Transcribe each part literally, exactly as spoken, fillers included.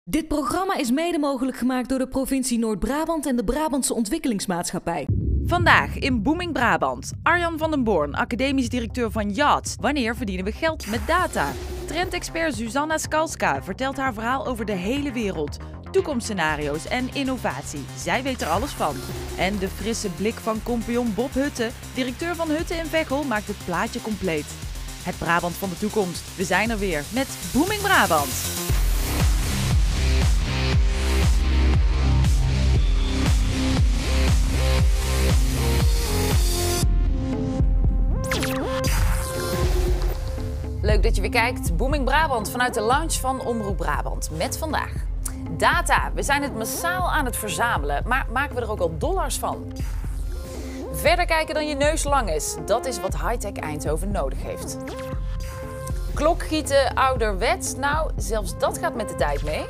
Dit programma is mede mogelijk gemaakt door de provincie Noord-Brabant en de Brabantse Ontwikkelingsmaatschappij. Vandaag in Booming Brabant. Arjan van den Born, academisch directeur van Yacht. Wanneer verdienen we geld met data? Trendexpert Zuzanna Skalska vertelt haar verhaal over de hele wereld. Toekomstscenario's en innovatie. Zij weet er alles van. En de frisse blik van compagnon Bob Hutte, directeur van Hutte in Veghel, maakt het plaatje compleet. Het Brabant van de toekomst. We zijn er weer met Booming Brabant. Leuk dat je weer kijkt. Booming Brabant vanuit de lounge van Omroep Brabant. Met vandaag data. We zijn het massaal aan het verzamelen, maar maken we er ook al dollars van? Verder kijken dan je neus lang is. Dat is wat high-tech Eindhoven nodig heeft. Klokgieten ouderwets? Nou, zelfs dat gaat met de tijd mee.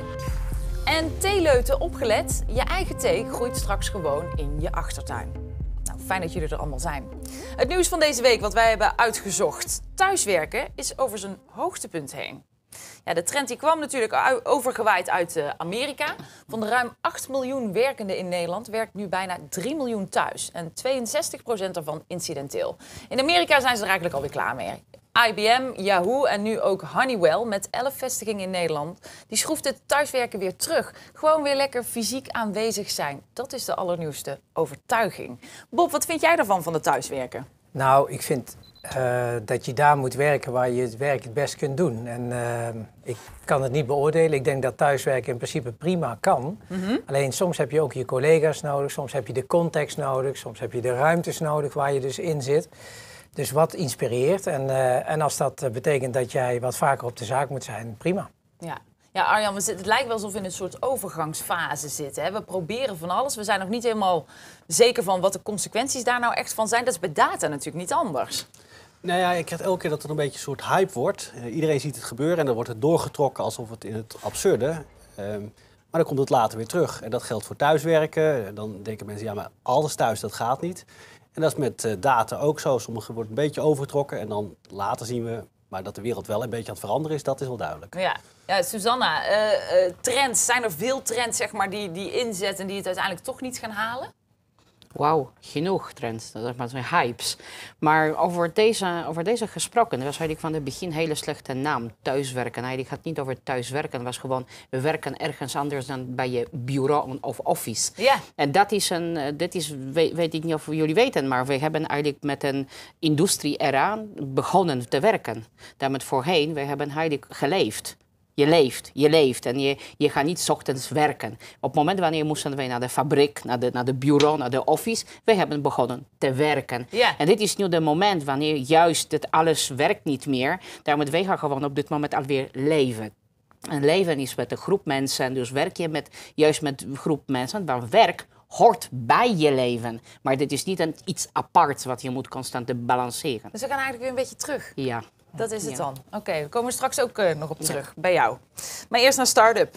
En theeleuten opgelet. Je eigen thee groeit straks gewoon in je achtertuin. Fijn dat jullie er allemaal zijn. Het nieuws van deze week wat wij hebben uitgezocht. Thuiswerken is over zijn hoogtepunt heen. Ja, de trend die kwam natuurlijk overgewaaid uit Amerika. Van de ruim acht miljoen werkenden in Nederland werkt nu bijna drie miljoen thuis. En tweeënzestig procent daarvan incidenteel. In Amerika zijn ze er eigenlijk alweer klaar mee. I B M, Yahoo en nu ook Honeywell met elf vestigingen in Nederland. Die schroeft het thuiswerken weer terug. Gewoon weer lekker fysiek aanwezig zijn. Dat is de allernieuwste overtuiging. Bob, wat vind jij daarvan van het thuiswerken? Nou, ik vind uh, dat je daar moet werken waar je het werk het best kunt doen. En uh, ik kan het niet beoordelen. Ik denk dat thuiswerken in principe prima kan. Mm-hmm. Alleen soms heb je ook je collega's nodig. Soms heb je de context nodig. Soms heb je de ruimtes nodig waar je dus in zit. Dus wat inspireert. En, uh, en als dat uh, betekent dat jij wat vaker op de zaak moet zijn, prima. Ja. Ja, Arjan, we zitten, het lijkt wel alsof we in een soort overgangsfase zitten. Hè? We proberen van alles. We zijn nog niet helemaal zeker van wat de consequenties daar nou echt van zijn. Dat is bij data natuurlijk niet anders. Nou ja, ik krijg elke keer dat er een beetje een soort hype wordt. Uh, iedereen ziet het gebeuren en dan wordt het doorgetrokken alsof het in het absurde. Uh, maar dan komt het later weer terug. En dat geldt voor thuiswerken. En dan denken mensen, ja, maar alles thuis, dat gaat niet. En dat is met uh, data ook zo. Sommige wordt een beetje overgetrokken en dan later zien we... Maar dat de wereld wel een beetje aan het veranderen is, dat is wel duidelijk. Ja, ja Zuzanna, uh, uh, trends. Zijn er veel trends zeg maar, die, die inzetten en die het uiteindelijk toch niet gaan halen? Wauw, genoeg trends. Dat zijn hypes. Maar over deze, over deze gesproken, dat was eigenlijk van het begin een hele slechte naam. Thuiswerken. Eigenlijk gaat niet over thuiswerken. Het was gewoon, we werken ergens anders dan bij je bureau of office. Ja. En dat is een, dit is, weet, weet ik niet of jullie weten, maar we hebben eigenlijk met een industrie-era begonnen te werken. Daarmee voorheen, we hebben eigenlijk geleefd. Je leeft, je leeft en je, je gaat niet 's ochtends werken. Op het moment wanneer moesten we naar de fabriek, naar de, naar de bureau, naar de office, we hebben begonnen te werken. Yeah. En dit is nu het moment wanneer juist het alles werkt niet meer. Daarom wij gaan gewoon op dit moment alweer leven. En leven is met een groep mensen, dus werk je met, juist met een groep mensen, waar werk hoort bij je leven. Maar dit is niet een, iets apart wat je moet constant balanceren. Dus we gaan eigenlijk weer een beetje terug. Ja. Dat is het Ja. dan. Oké, okay, we komen straks ook uh, nog op terug ja. bij jou. Maar eerst naar start-up.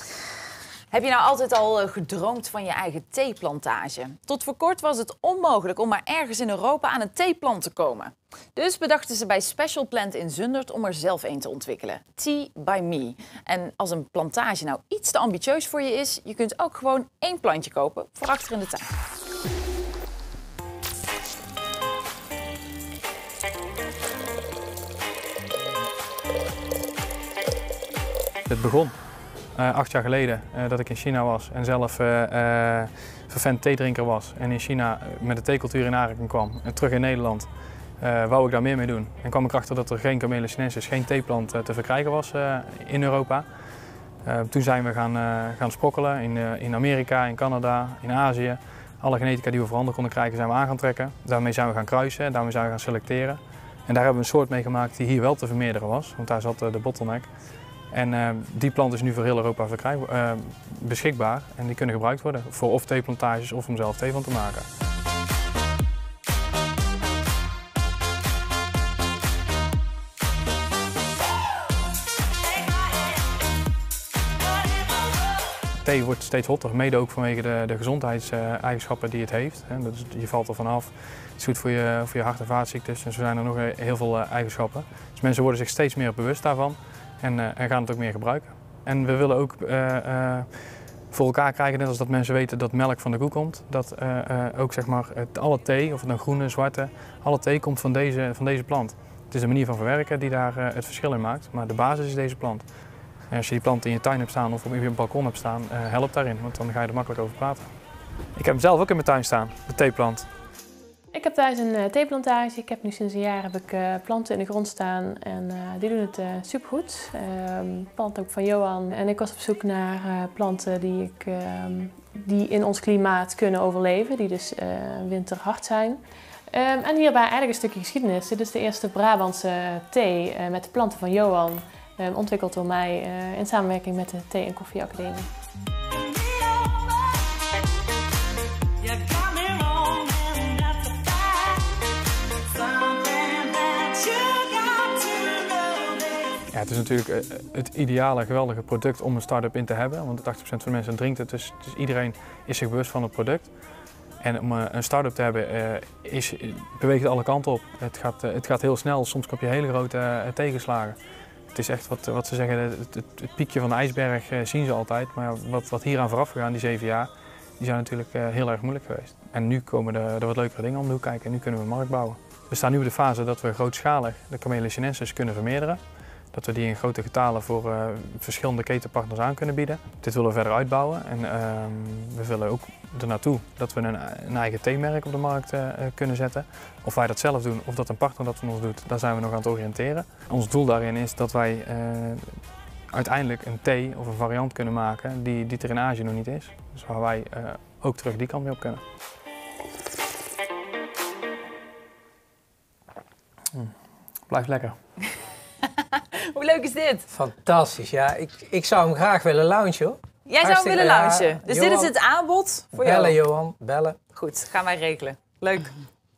Heb je nou altijd al uh, gedroomd van je eigen theeplantage? Tot voor kort was het onmogelijk om maar ergens in Europa aan een theeplant te komen. Dus bedachten ze bij Special Plant in Zundert om er zelf een te ontwikkelen. Tea by Me. En als een plantage nou iets te ambitieus voor je is, je kunt ook gewoon één plantje kopen voor achter in de tuin. Het begon uh, acht jaar geleden uh, dat ik in China was en zelf uh, uh, vervent theedrinker was. En in China uh, met de theecultuur in aanraking kwam en terug in Nederland uh, wou ik daar meer mee doen. En kwam ik achter dat er geen Camellia sinensis, geen theeplant uh, te verkrijgen was uh, in Europa. Uh, toen zijn we gaan, uh, gaan sprokkelen in, uh, in Amerika, in Canada, in Azië. Alle genetica die we voorhanden konden krijgen zijn we aan gaan trekken. Daarmee zijn we gaan kruisen en daarmee zijn we gaan selecteren. En daar hebben we een soort mee gemaakt die hier wel te vermeerderen was, want daar zat uh, de bottleneck. En uh, die plant is nu voor heel Europa uh, beschikbaar en die kunnen gebruikt worden voor of theeplantages of om zelf thee van te maken. Thee wordt steeds hotter, mede ook vanwege de, de gezondheidseigenschappen die het heeft. Dus je valt er vanaf. Het is goed voor je, voor je hart- en vaatziektes en zo zijn er nog heel veel eigenschappen. Dus mensen worden zich steeds meer bewust daarvan. En, uh, en gaan het ook meer gebruiken. En we willen ook uh, uh, voor elkaar krijgen, net als dat mensen weten dat melk van de koe komt. Dat uh, uh, ook zeg maar, het, alle thee, of het nou groene, zwarte, alle thee komt van deze, van deze plant. Het is de manier van verwerken die daar uh, het verschil in maakt, maar de basis is deze plant. En als je die plant in je tuin hebt staan of op je balkon hebt staan, uh, helpt daarin, want dan ga je er makkelijk over praten. Ik heb hem zelf ook in mijn tuin staan, de theeplant. Ik heb thuis een uh, theeplantage. Ik heb nu sinds een jaar heb ik, uh, planten in de grond staan en uh, die doen het uh, supergoed. Uh, planten ook van Johan. En ik was op zoek naar uh, planten die, ik, uh, die in ons klimaat kunnen overleven, die dus uh, winterhard zijn. Um, en hierbij eigenlijk een stukje geschiedenis. Dit is de eerste Brabantse thee uh, met de planten van Johan, uh, ontwikkeld door mij uh, in samenwerking met de Thee- en Koffieacademie. Ja, het is natuurlijk het ideale, geweldige product om een start-up in te hebben, want tachtig procent van de mensen drinkt het, dus, dus iedereen is zich bewust van het product. En om een start-up te hebben, uh, is, beweegt het alle kanten op. Het gaat, uh, het gaat heel snel, soms heb je hele grote uh, tegenslagen. Het is echt wat, wat ze zeggen, het, het, het piekje van de ijsberg uh, zien ze altijd, maar wat, wat hier aan vooraf gegaan, die zeven jaar, die zijn natuurlijk uh, heel erg moeilijk geweest. En nu komen er, er wat leukere dingen om de hoek kijken en nu kunnen we een markt bouwen. We staan nu op de fase dat we grootschalig de Camellia sinensis kunnen vermeerderen. Dat we die in grote getalen voor uh, verschillende ketenpartners aan kunnen bieden. Dit willen we verder uitbouwen en uh, we willen ook ernaartoe dat we een, een eigen theemerk op de markt uh, kunnen zetten. Of wij dat zelf doen of dat een partner dat van ons doet, daar zijn we nog aan het oriënteren. Ons doel daarin is dat wij uh, uiteindelijk een thee of een variant kunnen maken die, die er in Azië nog niet is. Dus waar wij uh, ook terug die kant mee op kunnen. Mm. Blijft lekker. Hoe leuk is dit? Fantastisch, ja. Ik, ik zou hem graag willen launchen, hoor. Jij zou hem willen ja, launchen. Dus Johan, dit is het aanbod voor jou. Bellen, Johan, bellen. Goed, gaan wij regelen. Leuk.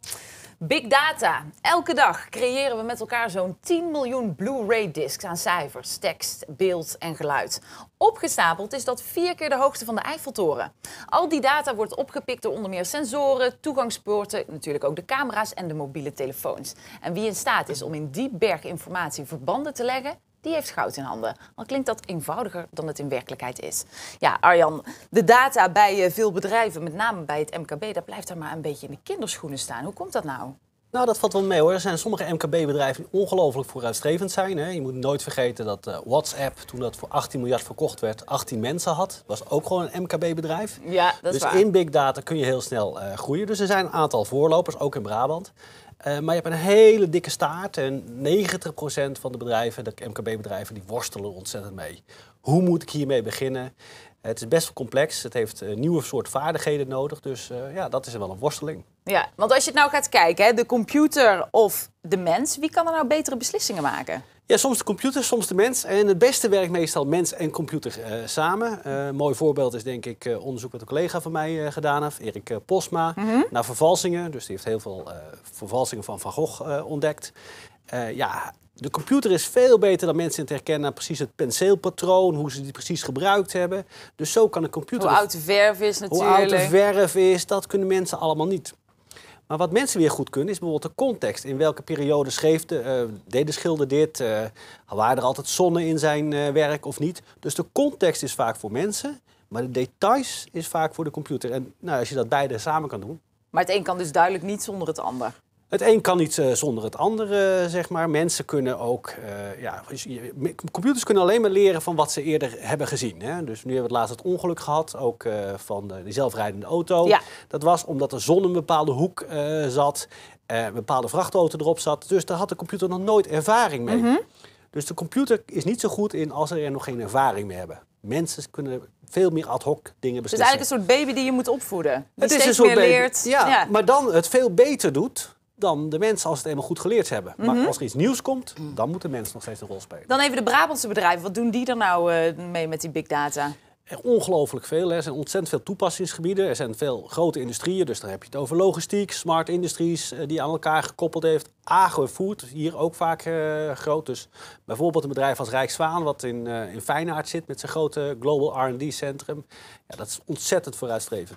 Big data. Elke dag creëren we met elkaar zo'n tien miljoen Blu-ray discs aan cijfers, tekst, beeld en geluid. Opgestapeld is dat vier keer de hoogte van de Eiffeltoren. Al die data wordt opgepikt door onder meer sensoren, toegangspoorten, natuurlijk ook de camera's en de mobiele telefoons. En wie in staat is om in die berg informatie verbanden te leggen, die heeft goud in handen. Al klinkt dat eenvoudiger dan het in werkelijkheid is. Ja, Arjan, de data bij veel bedrijven, met name bij het M K B, dat blijft daar maar een beetje in de kinderschoenen staan. Hoe komt dat nou? Nou, dat valt wel mee hoor. Er zijn sommige M K B-bedrijven die ongelooflijk vooruitstrevend zijn. Hè. Je moet nooit vergeten dat uh, WhatsApp, toen dat voor achttien miljard verkocht werd, achttien mensen had. Dat was ook gewoon een M K B-bedrijf. Ja, dat is dus waar. in big data kun je heel snel uh, groeien. Dus er zijn een aantal voorlopers, ook in Brabant. Uh, maar je hebt een hele dikke staart en negentig procent van de bedrijven, de M K B-bedrijven, die worstelen er ontzettend mee. Hoe moet ik hiermee beginnen? Het is best wel complex, het heeft een nieuwe soort vaardigheden nodig, dus uh, ja, dat is wel een worsteling. Ja, want als je het nou gaat kijken, hè, de computer of de mens, wie kan er nou betere beslissingen maken? Ja, soms de computer, soms de mens. En het beste werkt meestal mens en computer uh, samen. Uh, een mooi voorbeeld is denk ik uh, onderzoek wat een collega van mij uh, gedaan heeft, Erik uh, Posma, mm-hmm. naar vervalsingen. Dus die heeft heel veel uh, vervalsingen van Van Gogh uh, ontdekt. Uh, ja, de computer is veel beter dan mensen in te herkennen, precies het penseelpatroon, hoe ze die precies gebruikt hebben. Dus zo kan een computer... Hoe oud de verf is natuurlijk. Hoe oud de verf is, dat kunnen mensen allemaal niet. Maar wat mensen weer goed kunnen, is bijvoorbeeld de context. In welke periode schreef de, uh, deed de schilder dit? Uh, waren er altijd zonnen in zijn uh, werk of niet? Dus de context is vaak voor mensen, maar de details is vaak voor de computer. En nou, als je dat beide samen kan doen... Maar het een kan dus duidelijk niet zonder het ander. Het een kan niet uh, zonder het andere, zeg maar. Mensen kunnen ook... Uh, ja, computers kunnen alleen maar leren van wat ze eerder hebben gezien. Hè? Dus nu hebben we het laatst het ongeluk gehad, ook uh, van de, die zelfrijdende auto. Ja. Dat was omdat de zon in een bepaalde hoek uh, zat, uh, een bepaalde vrachtauto erop zat. Dus daar had de computer nog nooit ervaring mee. Mm-hmm. Dus de computer is niet zo goed in als ze er nog geen ervaring mee hebben. Mensen kunnen veel meer ad hoc dingen beslissen. Het is eigenlijk een soort baby die je moet opvoeden. Die het steeds is een soort meer baby, leert. Ja, ja, maar dan het veel beter doet dan de mensen als het eenmaal goed geleerd hebben. Mm-hmm. Maar als er iets nieuws komt, dan moet de mens nog steeds een rol spelen. Dan even de Brabantse bedrijven. Wat doen die er nou uh, mee met die big data? Er ongelooflijk veel. Hè. Er zijn ontzettend veel toepassingsgebieden. Er zijn veel grote industrieën. Dus dan heb je het over logistiek, smart industries uh, die aan elkaar gekoppeld heeft. Agro-food, hier ook vaak uh, groot. Dus bijvoorbeeld een bedrijf als Rijkswaan, wat in, uh, in Feyenoord zit met zijn grote Global R en D-centrum. Ja, dat is ontzettend vooruitstrevend.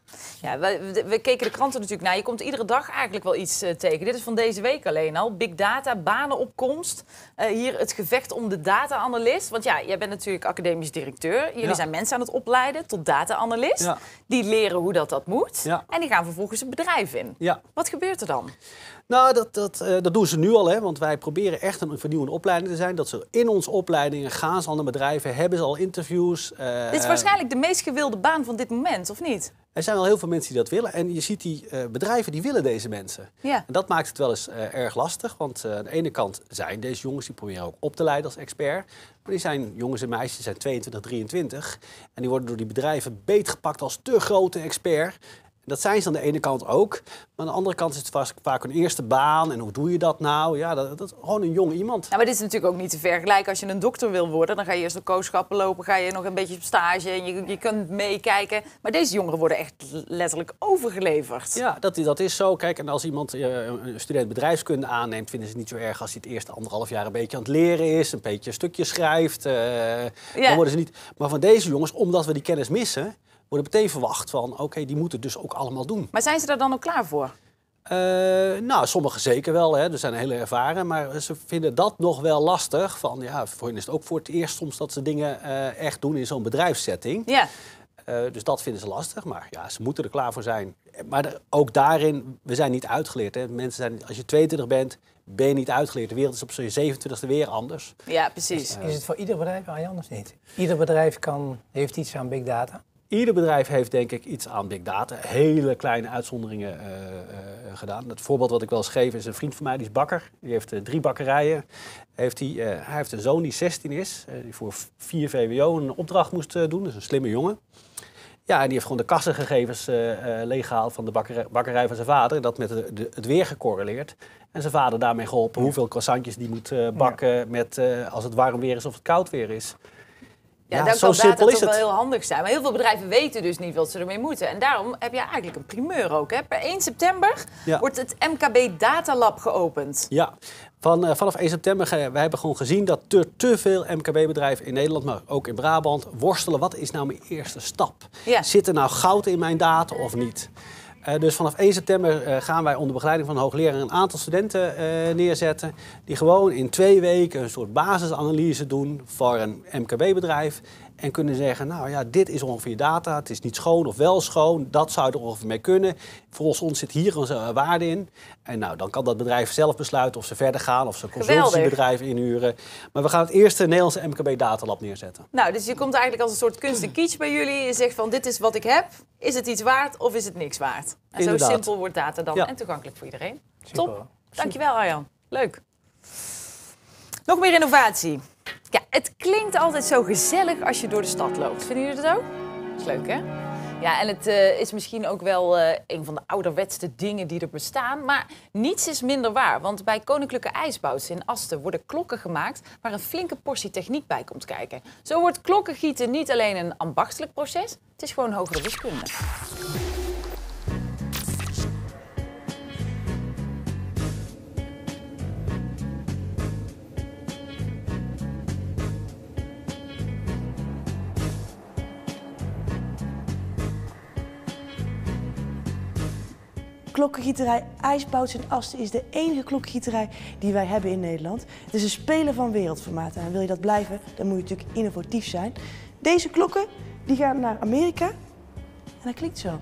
Ja, we, we keken de kranten natuurlijk naar. Je komt iedere dag eigenlijk wel iets uh, tegen. Dit is van deze week alleen al. Big data, banenopkomst. Uh, hier het gevecht om de data-analyst. Want ja, jij bent natuurlijk academisch directeur. Jullie ja. zijn mensen aan het opleiden tot data-analyst. Ja. Die leren hoe dat, dat moet. Ja. En die gaan vervolgens een bedrijf in. Ja. Wat gebeurt er dan? Nou, dat, dat, uh, dat doen ze nu al, hè, want wij proberen echt een vernieuwende opleiding te zijn. Dat ze in onze opleidingen gaan ze al naar bedrijven, hebben ze al interviews. Uh, dit is waarschijnlijk de meest gewilde baan van dit moment, of niet? Er zijn wel heel veel mensen die dat willen. En je ziet die uh, bedrijven, die willen deze mensen. Ja. En dat maakt het wel eens uh, erg lastig. Want uh, aan de ene kant zijn deze jongens, die proberen ook op te leiden als expert. Maar die zijn jongens en meisjes, die zijn tweeëntwintig, drieëntwintig. En die worden door die bedrijven beetgepakt als te grote expert. Dat zijn ze aan de ene kant ook. Maar aan de andere kant is het vaak een eerste baan. En hoe doe je dat nou? Ja, dat, dat is gewoon een jong iemand. Ja, maar dit is natuurlijk ook niet te vergelijken. Als je een dokter wil worden, dan ga je eerst op kooschappen lopen. Ga je nog een beetje op stage en je, je kunt meekijken. Maar deze jongeren worden echt letterlijk overgeleverd. Ja, dat, dat is zo. Kijk, en als iemand uh, een student bedrijfskunde aanneemt, vinden ze het niet zo erg als hij het eerste anderhalf jaar een beetje aan het leren is. Een beetje een stukje schrijft. Uh, ja. Dan worden ze niet. Maar van deze jongens, omdat we die kennis missen, worden meteen verwacht van, oké, okay, die moeten het dus ook allemaal doen. Maar zijn ze daar dan ook klaar voor? Uh, nou, sommigen zeker wel, hè. Er zijn hele ervaren, maar ze vinden dat nog wel lastig. Van, ja, voor hen is het ook voor het eerst soms dat ze dingen uh, echt doen in zo'n bedrijfssetting. Ja. Uh, dus dat vinden ze lastig, maar ja, ze moeten er klaar voor zijn. Maar er, ook daarin, we zijn niet uitgeleerd. Hè. Mensen zijn, als je tweeëntwintig bent, ben je niet uitgeleerd. De wereld is op zijn zevenentwintigste weer anders. Ja, precies. Uh, is het voor ieder bedrijf, Arjan, of niet? Ieder bedrijf kan, heeft iets aan big data? Ieder bedrijf heeft denk ik iets aan big data. Hele kleine uitzonderingen uh, uh, gedaan. Het voorbeeld wat ik wel eens geef is een vriend van mij, die is bakker. Die heeft uh, drie bakkerijen. Heeft die, uh, hij heeft een zoon die zestien is, uh, die voor vier V W O een opdracht moest uh, doen. Dat is een slimme jongen. Ja, en die heeft gewoon de kassengegevens uh, uh, leeggehaald van de bakkerij, bakkerij van zijn vader. En dat met de, de, het weer gecorreleerd. En zijn vader daarmee geholpen hoeveel croissantjes die moet uh, bakken ja. met, uh, als het warm weer is of het koud weer is. Ja, ja, dan kan data toch wel heel handig zijn. Maar heel veel bedrijven weten dus niet wat ze ermee moeten. En daarom heb je eigenlijk een primeur ook. Hè? Per één september ja. wordt het M K B Data Lab geopend. Ja, Van, uh, vanaf één september wij hebben gewoon gezien dat er te veel M K B-bedrijven in Nederland, maar ook in Brabant, worstelen. Wat is nou mijn eerste stap? Ja. Zit er nou goud in mijn data of niet? Uh, dus vanaf één september uh, gaan wij onder begeleiding van een hoogleraar een aantal studenten uh, neerzetten. Die gewoon in twee weken een soort basisanalyse doen voor een M K B-bedrijf. En kunnen zeggen, nou ja, dit is ongeveer data. Het is niet schoon of wel schoon. Dat zou er ongeveer mee kunnen. Volgens ons zit hier een waarde in. En nou, dan kan dat bedrijf zelf besluiten of ze verder gaan. Of ze een consultiebedrijf inhuren. Maar we gaan het eerste Nederlandse M K B Datalab neerzetten. Nou, dus je komt eigenlijk als een soort kunst en kitsch bij jullie. Je zegt van, dit is wat ik heb. Is het iets waard of is het niks waard? En Inderdaad. Zo simpel wordt data dan ja. en toegankelijk voor iedereen. Super. Top. Dankjewel, Arjan. Leuk. Nog meer innovatie. Ja, het klinkt altijd zo gezellig als je door de stad loopt. Vinden jullie dat ook? Dat is leuk, hè? Ja, en het uh, is misschien ook wel uh, een van de ouderwetste dingen die er bestaan. Maar niets is minder waar. Want bij Koninklijke IJsbouwers in Asten worden klokken gemaakt waar een flinke portie techniek bij komt kijken. Zo wordt klokkengieten niet alleen een ambachtelijk proces, het is gewoon hogere wiskunde. Klokkengieterij IJsbouwers in Asten is de enige klokkengieterij die wij hebben in Nederland. Het is een speler van wereldformaat en wil je dat blijven, dan moet je natuurlijk innovatief zijn. Deze klokken die gaan naar Amerika en dat klinkt zo.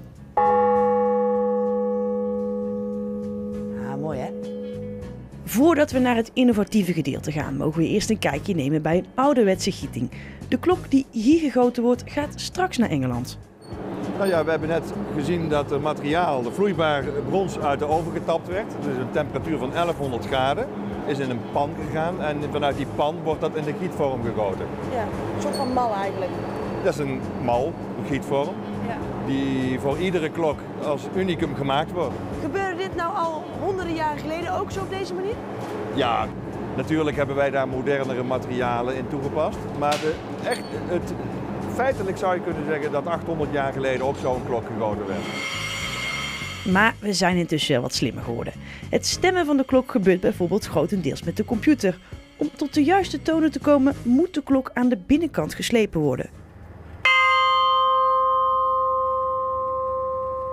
Ah, mooi hè? Voordat we naar het innovatieve gedeelte gaan, mogen we eerst een kijkje nemen bij een ouderwetse gieting. De klok die hier gegoten wordt, gaat straks naar Engeland. Nou ja, we hebben net gezien dat er materiaal, de vloeibaar brons, uit de oven getapt werd. Dus een temperatuur van elfhonderd graden is in een pan gegaan en vanuit die pan wordt dat in de gietvorm gegoten. Ja, een soort van mal eigenlijk. Dat is een mal, een gietvorm, ja. die voor iedere klok als unicum gemaakt wordt. Gebeurde dit nou al honderden jaren geleden ook zo op deze manier? Ja, natuurlijk hebben wij daar modernere materialen in toegepast. Maar de, echt, het, feitelijk zou je kunnen zeggen dat achthonderd jaar geleden ook zo'n klok gegoten werd. Maar we zijn intussen wel wat slimmer geworden. Het stemmen van de klok gebeurt bijvoorbeeld grotendeels met de computer. Om tot de juiste tonen te komen moet de klok aan de binnenkant geslepen worden.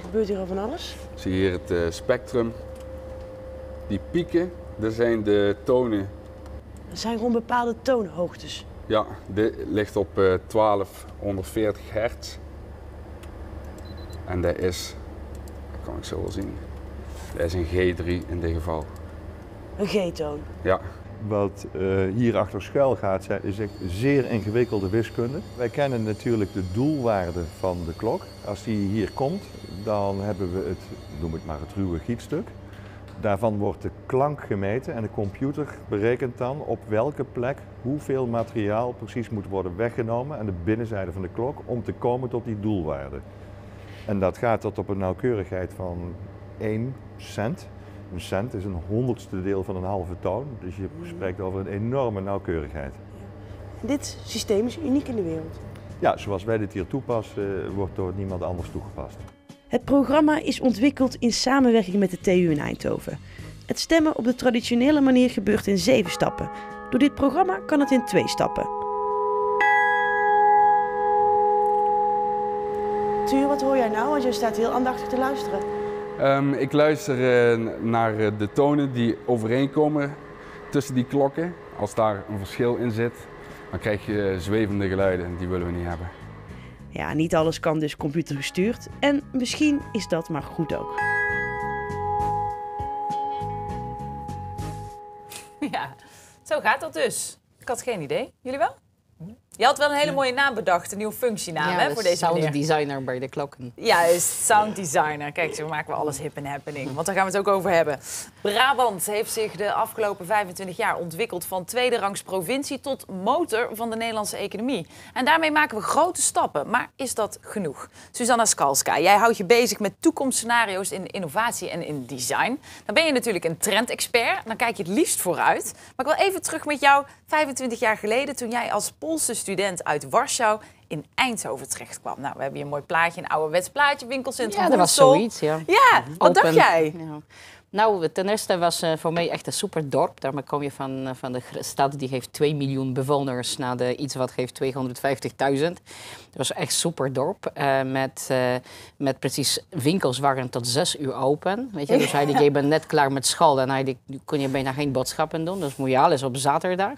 gebeurt hier al van alles. Zie je hier het uh, spectrum. Die pieken, dat zijn de tonen. Er zijn gewoon bepaalde toonhoogtes. Ja, dit ligt op uh, twaalfhonderdveertig hertz. En dat is, dat kan ik zo wel zien, dat is een G drie in dit geval. Een G-toon? Ja. Wat uh, hier achter schuil gaat, is echt zeer ingewikkelde wiskunde. Wij kennen natuurlijk de doelwaarde van de klok. Als die hier komt, dan hebben we het, noem het maar het ruwe gietstuk. Daarvan wordt de klank gemeten en de computer berekent dan op welke plek hoeveel materiaal precies moet worden weggenomen aan de binnenzijde van de klok om te komen tot die doelwaarde. En dat gaat tot op een nauwkeurigheid van één cent. Een cent is een honderdste deel van een halve toon, dus je spreekt over een enorme nauwkeurigheid. Dit systeem is uniek in de wereld. Ja, zoals wij dit hier toepassen, wordt door niemand anders toegepast. Het programma is ontwikkeld in samenwerking met de T U in Eindhoven. Het stemmen op de traditionele manier gebeurt in zeven stappen. Door dit programma kan het in twee stappen. Tuur, wat hoor jij nou? Want jij staat heel aandachtig te luisteren. Um, ik luister uh, naar uh, de tonen die overeenkomen tussen die klokken. Als daar een verschil in zit, dan krijg je uh, zwevende geluiden. Die willen we niet hebben. Ja, niet alles kan dus computergestuurd. En misschien is dat maar goed ook. Ja, zo gaat dat dus. Ik had geen idee. Jullie wel? Je had wel een hele mooie naam bedacht, een nieuwe functienaam, ja, hè, voor deze meneer. Sound designer bij de klokken. Juist, sound designer. Kijk, zo maken we alles hip en happening, want daar gaan we het ook over hebben. Brabant heeft zich de afgelopen vijfentwintig jaar ontwikkeld van tweederangs provincie tot motor van de Nederlandse economie. En daarmee maken we grote stappen. Maar is dat genoeg? Susanna Skalska, jij houdt je bezig met toekomstscenario's in innovatie en in design. Dan ben je natuurlijk een trendexpert, dan kijk je het liefst vooruit. Maar ik wil even terug met jou vijfentwintig jaar geleden, toen jij als Poolse student uit Warschau in Eindhoven terecht kwam. Nou, we hebben hier een mooi plaatje, een ouderwets plaatje, winkelcentrum. Ja, dat was zoiets, ja. Ja, wat Open. dacht jij? Ja. Nou, ten eerste was uh, voor mij echt een super dorp. Daarmee kom je van, uh, van de stad die heeft twee miljoen bewoners naar de iets wat heeft tweehonderdvijftigduizend. Dat was echt super dorp. Uh, met, uh, met precies winkels waren tot zes uur open. Weet je? Dus eigenlijk, je bent net klaar met school en eigenlijk kon je bijna geen boodschappen doen. Dus moet je alles op zaterdag.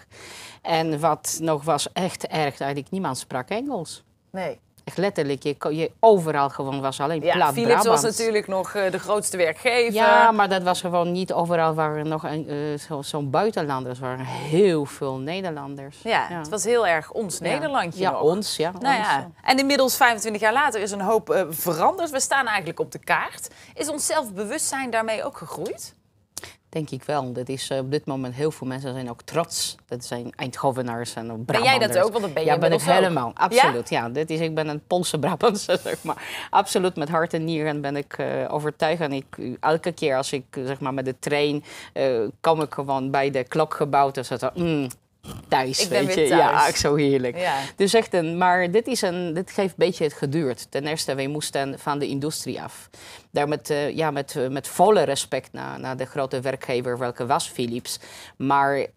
En wat nog was echt erg, eigenlijk niemand sprak Engels. Nee. Echt letterlijk, je, je overal gewoon was alleen ja, plat Philips Brabant. was natuurlijk nog uh, de grootste werkgever. Ja, maar dat was gewoon niet overal waren nog uh, zo'n zo buitenlanders, er waren heel veel Nederlanders. Ja, ja, het was heel erg ons ja. Nederlandje ja, nog. ons, ja. Nou ons. ja. En inmiddels, vijfentwintig jaar later, is een hoop uh, veranderd. We staan eigenlijk op de kaart. Is ons zelfbewustzijn daarmee ook gegroeid? Denk ik wel. Dat is uh, op dit moment heel veel mensen zijn ook trots. Dat zijn Eindhovenars en Brabanders. Ben jij dat ook? Want dat ben je ja, ben ik ook. helemaal. Absoluut. Ja? Ja? Ja, dit is, ik ben een Poolse Brabantse, zeg maar. Absoluut met hart en nieren ben ik uh, overtuigd. En ik, uh, elke keer als ik uh, zeg maar, met de trein uh, kom ik gewoon bij de klokgebouw. Dus dat mm, thuis, ik ben weet weer je. thuis. Ja, zo heerlijk. Ja. Dus echt een, maar dit, is een, dit heeft een beetje het geduurd. Ten eerste, wij moesten van de industrie af. Daar met, uh, ja, met, uh, met volle respect naar, naar de grote werkgever, welke was Philips. Maar uh,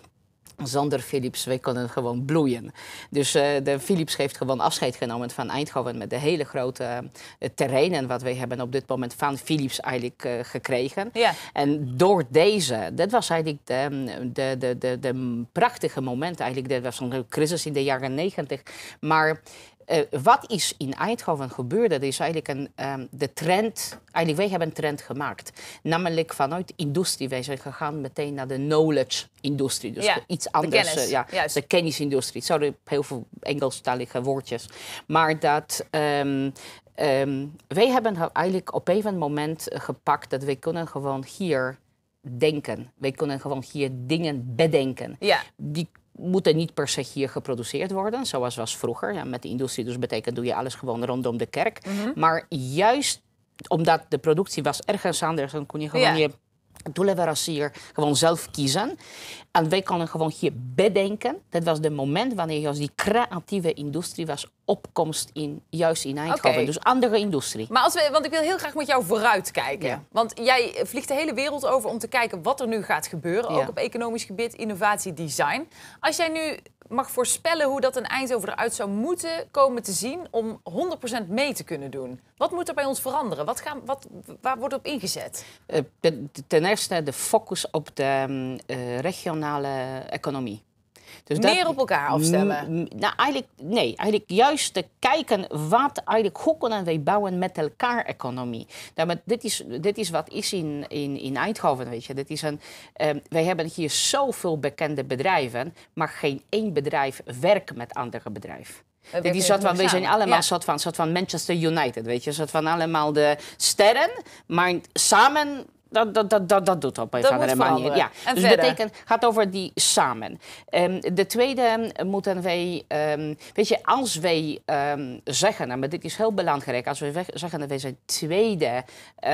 zonder Philips, wij konden gewoon bloeien. Dus uh, de Philips heeft gewoon afscheid genomen van Eindhoven met de hele grote uh, terreinen wat wij hebben op dit moment van Philips eigenlijk uh, gekregen. Ja. En door deze, dat was eigenlijk de, de, de, de, de prachtige moment eigenlijk. Dat was een crisis in de jaren negentig. Maar Uh, wat is in Eindhoven gebeurd? Dat is eigenlijk een, um, de trend. Eigenlijk, wij hebben een trend gemaakt. Namelijk vanuit industrie. Wij zijn gegaan meteen naar de knowledge-industrie. Dus ja, iets anders. De kennis. Uh, ja, Juist. de kennisindustrie. Sorry, heel veel Engelstalige woordjes. Maar dat. Um, um, wij hebben eigenlijk op een moment gepakt dat wij kunnen gewoon hier denken. Wij kunnen gewoon hier dingen bedenken. Ja. Die moeten niet per se hier geproduceerd worden, zoals was vroeger. Ja, met de industrie dus betekent doe je alles gewoon rondom de kerk. Mm-hmm. Maar juist omdat de productie was ergens anders, dan kon je gewoon ja. je toeleverancier gewoon zelf kiezen. En wij konden gewoon hier bedenken. Dat was het moment wanneer je als die creatieve industrie was opkomst in, juist in Eindhoven. Okay. Dus andere industrie. Maar als we, want ik wil heel graag met jou vooruitkijken. Ja. Want jij vliegt de hele wereld over om te kijken wat er nu gaat gebeuren. Ja. Ook op economisch gebied, innovatie, design. Als jij nu mag voorspellen hoe dat in Eindhoven eruit zou moeten komen te zien om honderd procent mee te kunnen doen. Wat moet er bij ons veranderen? Wat gaan, wat, waar wordt op ingezet? Uh, de, ten eerste de focus op de um, uh, regionale economie. Dus Meer dat, op elkaar afstemmen? M, nou, eigenlijk, nee, eigenlijk juist te kijken wat eigenlijk, hoe kunnen wij bouwen met elkaar economie. Nou, dit, is, dit is wat is in, in, in Eindhoven, weet je. Dit is een, um, wij hebben hier zoveel bekende bedrijven, maar geen één bedrijf werkt met andere bedrijven. Dit is soort van, we zijn allemaal ja. soort van, soort van Manchester United, weet je. Soort van allemaal de sterren, maar samen... Dat, dat, dat, dat, dat doet op een of andere manier. Ja. En dus dat betekent, gaat over die samen. Um, de tweede moeten wij, um, weet je, als wij um, zeggen, maar dit is heel belangrijk, als wij zeggen dat wij zijn tweede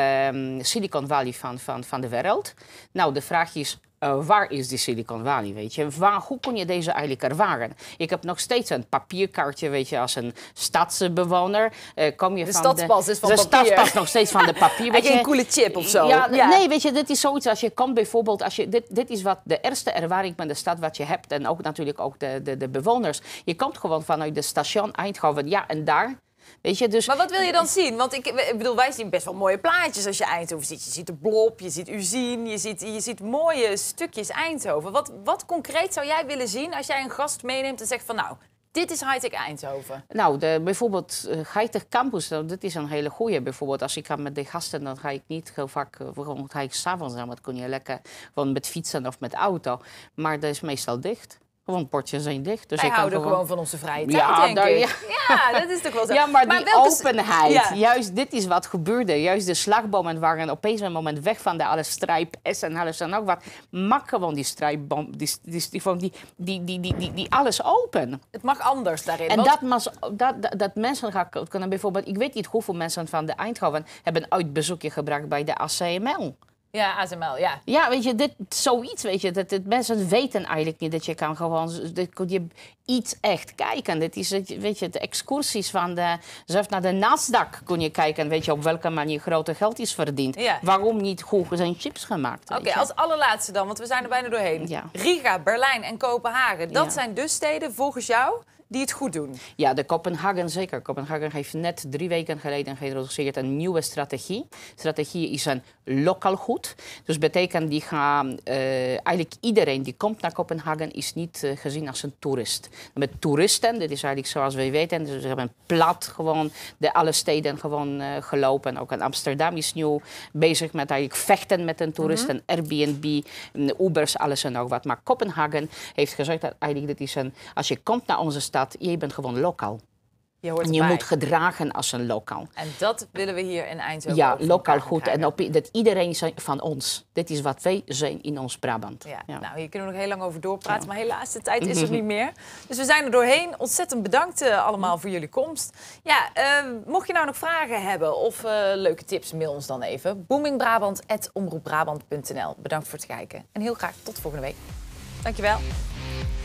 um, Silicon Valley van, van, van de wereld. Nou, de vraag is, Uh, waar is die Silicon Valley, weet je? Waar, hoe kun je deze eigenlijk ervaren? Ik heb nog steeds een papierkaartje, weet je, als een stadsbewoner. Uh, kom je de van stadspas de, is van de papier. De stadspas nog steeds van de papier. Weet je een coole chip of zo? Ja, ja. Nee, weet je, dit is zoiets als je komt bijvoorbeeld... Als je, dit, dit is wat de eerste ervaring met de stad wat je hebt. En ook natuurlijk ook de, de, de bewoners. Je komt gewoon vanuit de station Eindhoven. Ja, en daar... Weet je, dus... Maar wat wil je dan zien? Want ik, ik bedoel, wij zien best wel mooie plaatjes als je Eindhoven ziet. Je ziet de Blob, je ziet Uzien, je ziet, je ziet mooie stukjes Eindhoven. Wat, wat concreet zou jij willen zien als jij een gast meeneemt en zegt van nou, dit is high-tech Eindhoven? Nou, de, bijvoorbeeld uh, high-tech campus, nou, dit is een hele goeie. Bijvoorbeeld als ik ga met de gasten, dan ga ik niet heel vaak, uh, gewoon ga ik s'avonds aan, want kun je lekker gewoon met fietsen of met auto. Maar dat is meestal dicht. Gewoon portjes zijn dicht. Dus Wij ik houden gewoon... gewoon van onze vrije tijd, ja, denk daar, ik. Ja. ja, dat is toch wel zo. Ja, maar, maar die welke... openheid, ja. juist dit is wat gebeurde. Juist de slagbomen waren opeens een moment weg van de alle strijp S en alles en ook wat. Maak gewoon die strijpboom, die, die, die, die, die, die, die, die, die alles open. Het mag anders daarin. En want... dat, mas, dat, dat, dat mensen gaan kunnen bijvoorbeeld... Ik weet niet hoeveel mensen van de Eindhoven hebben uit bezoekje gebracht bij de A C M L. Ja, A S M L, ja. Ja, weet je, dit, zoiets, weet je, dat, dat mensen weten eigenlijk niet dat je kan gewoon, dat kun je iets echt kijken. Dit is, weet je, de excursies van de, zelfs naar de Nasdaq kun je kijken, weet je, op welke manier grote geld is verdiend. Ja. Waarom niet hoe zijn chips gemaakt? Oké, okay, als allerlaatste dan, want we zijn er bijna doorheen. Ja. Riga, Berlijn en Kopenhagen, dat Ja. zijn dus steden volgens jou die het goed doen? Ja, de Kopenhagen zeker. Kopenhagen heeft net drie weken geleden geïntroduceerd een nieuwe strategie. Strategie is een lokaal goed. Dus betekent die gaan uh, eigenlijk iedereen die komt naar Kopenhagen is niet uh, gezien als een toerist. Met toeristen, dit is eigenlijk zoals we weten, dus we hebben plat gewoon de alle steden gewoon uh, gelopen. Ook in Amsterdam is nu bezig met eigenlijk vechten met een toerist, mm-hmm. Airbnb, Ubers, alles en nog wat. Maar Kopenhagen heeft gezegd dat eigenlijk dit is een, als je komt naar onze stad, je bent gewoon lokaal. Je, hoort en je moet gedragen als een lokaal. En dat willen we hier in Eindhoven. Ja, lokaal goed. En op, dat iedereen zijn van ons. Dit is wat wij zijn in ons Brabant. Ja, ja. Nou, hier kunnen we nog heel lang over doorpraten. Ja. Maar helaas, de tijd is er Mm-hmm. niet meer. Dus we zijn er doorheen. Ontzettend bedankt uh, allemaal voor jullie komst. Ja, uh, mocht je nou nog vragen hebben of uh, leuke tips, mail ons dan even. boomingbrabant apenstaartje omroep brabant punt n l. Bedankt voor het kijken. En heel graag tot volgende week. Dankjewel.